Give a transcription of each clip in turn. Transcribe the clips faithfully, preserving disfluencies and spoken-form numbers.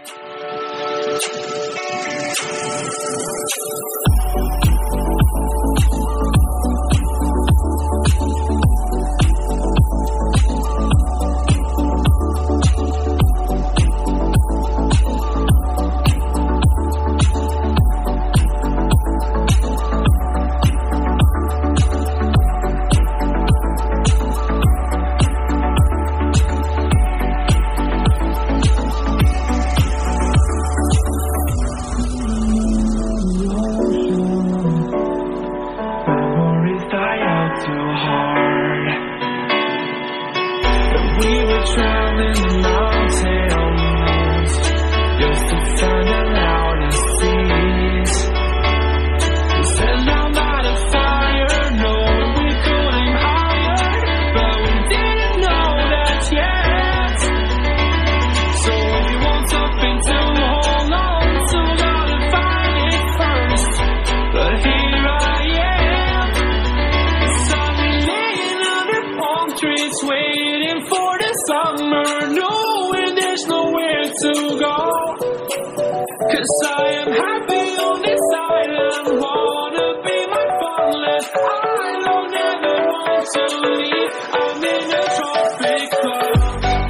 Traveling long tails, used to find the loudest seas. We set down by the fire, knowing we could aim higher, but we didn't know that yet. So if you want something to hold on to, gotta find it first. But here I am, saw me laying under palm trees, waiting for the summer, knowing there's nowhere to go. Cause I am happy on this island, wanna be my farmland. I don't ever want to leave, I'm in a tropic club.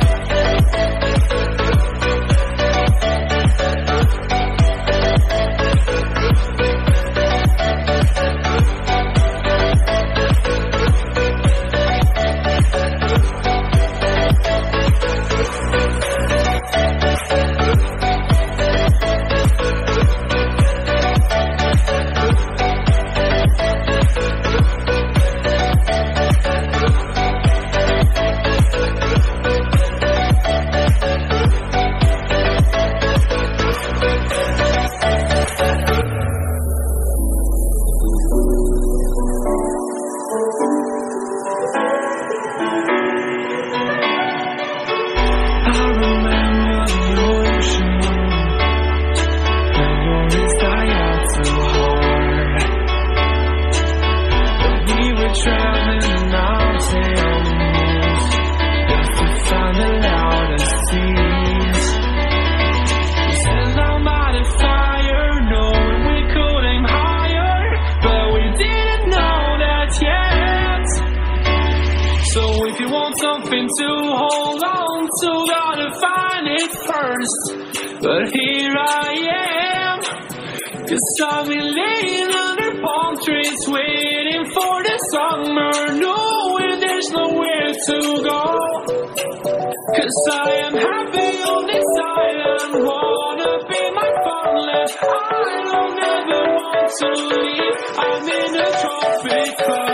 Traveling long tails, just to find the loudest seas. We sat down by the fire, knowing we could aim higher, but we didn't know that yet. So if you want something to hold on to, gotta find it first. But here I am, cause I've been laying under palm trees, waiting for the summer, knowing there's nowhere to go. Cause I am happy on this island, wanna be my farmland. I don't ever want to leave, I'm in a tropic club.